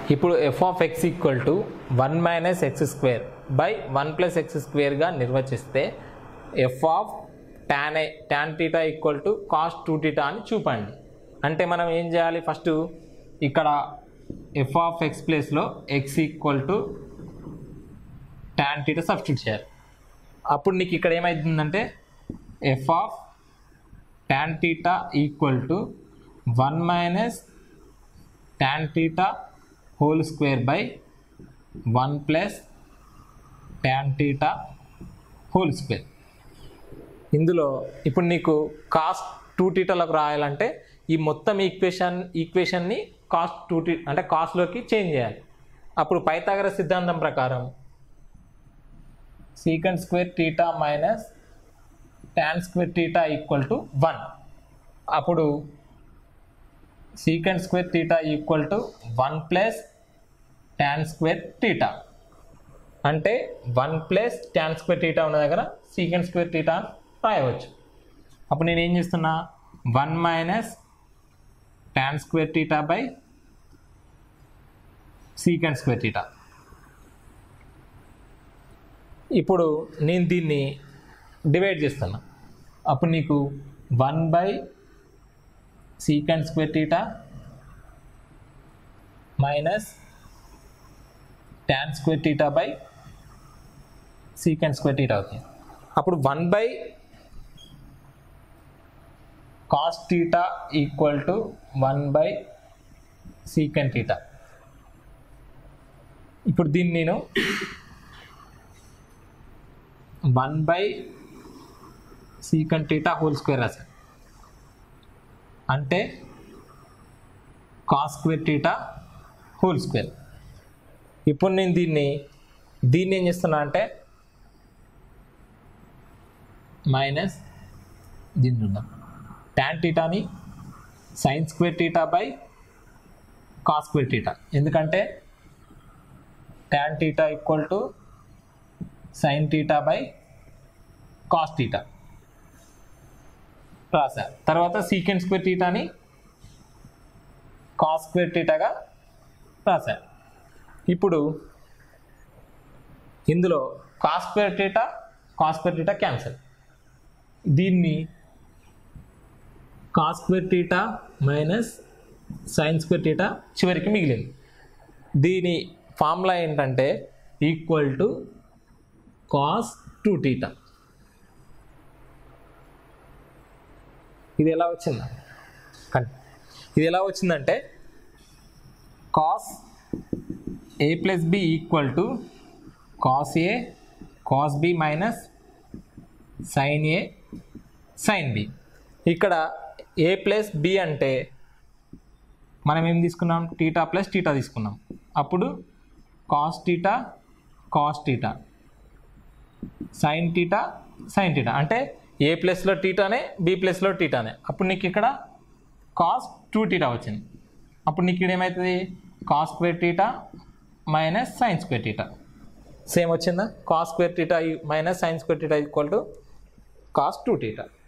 ఇప్పుడు f of x equal to 1 minus x square by 1 plus x స్క్వేర్గా నిర్వచిస్తే f of tan theta equal to cos 2 theta అని చూపండి. అంటే మనం ఏం చేయాలి, ఫస్ట్ ఇక్కడ ఎఫ్ ఆఫ్ ఎక్స్ ప్లేస్లో x equal to tan theta substitute చేయాలి. అప్పుడు నీకు ఇక్కడ ఏమవుతుందంటే f of tan theta equal to 1 minus tan theta whole square by 1 plus tan theta whole square. ఇందులో ఇప్పుడు నీకు కాస్ 2 టీటాలకు రాయాలంటే ఈ మొత్తం ఈక్వేషన్ని కాస్ 2 టీటా అంటే కాస్లోకి చేంజ్ చేయాలి. అప్పుడు పైథాగరస్ సిద్ధాంతం ప్రకారం secant square theta minus tan square theta equal to 1. అప్పుడు secant square theta equal to 1 plus tan square theta, అంటే 1 ప్లస్ టాన్ స్క్వేర్ టీటా ఉన్న దగ్గర సీకండ్ స్క్వేర్ టీటా రాయవచ్చు. అప్పుడు నేను ఏం చేస్తున్నా, 1 minus tan square theta by secant square theta. ఇప్పుడు నేను దీన్ని డివైడ్ చేస్తున్నా. అప్పుడు నీకు 1 by secant square theta minus tan square theta by secant square theta అవుతుంది. అప్పుడు 1 by cos theta equal to 1 by secant theta. ఇప్పుడు దీన్ని నేను 1 by secant theta whole square రాశాను, అంటే cos square theta whole square. ఇప్పుడు నేను దీన్ని ఏం చేస్తున్నా అంటే మైనస్ దీన్ని ఉందా tan టీటాని sine square theta by cos square theta, ఎందుకంటే tan theta equal to sine theta by cos theta రాసా. తర్వాత సీకెండ్ స్క్వేర్ టీటాని కాస్ స్క్వేర్ టీటాగా రాసా. ఇప్పుడు ఇందులో కాస్ స్క్వేర్ టీటా క్యాన్సల్. దీన్ని cos square theta minus sine square theta చివరికి మిగిలింది. దీని ఫార్ములా ఏంటంటే ఈక్వల్ టు కాస్ 2 టీటా. ఇది ఎలా వచ్చిందా, ఇది ఎలా వచ్చిందంటే cos a plus b equal to cos a cos b minus sine a sine b. ఇక్కడ ఏ ప్లస్ బి అంటే మనం ఏం తీసుకున్నాం, టీటా ప్లస్ టీటా తీసుకున్నాం. అప్పుడు కాస్ టీటా సైన్ టీటా అంటే ఏ ప్లస్లో టీటానే బి ప్లస్లో టీటానే. అప్పుడు నీకు ఇక్కడ కాస్ 2 టీటా వచ్చింది. అప్పుడు నీకు ఇక్కడ ఏమవుతుంది, cos square theta minus sine square theta same వచ్చిందా. Cos square theta minus sine square theta equal to cos 2 theta.